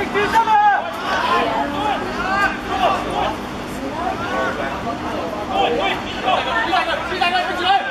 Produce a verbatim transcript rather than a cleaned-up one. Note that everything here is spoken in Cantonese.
举上来！对对，第三个，第三个，一起来！